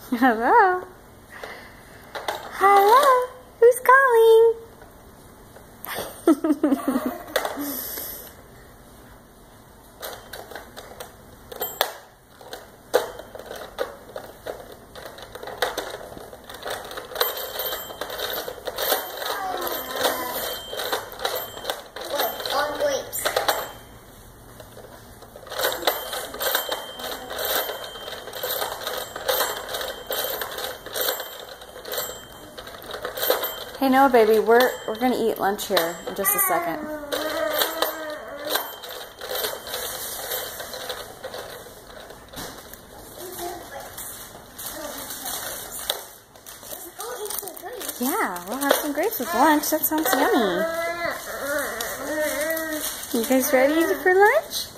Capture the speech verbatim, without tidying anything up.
Hello? Hello? Who's calling? Hey Noah baby, we're we're gonna eat lunch here in just a second. Yeah, we'll have some grapes with lunch. That sounds yummy. You guys ready for lunch?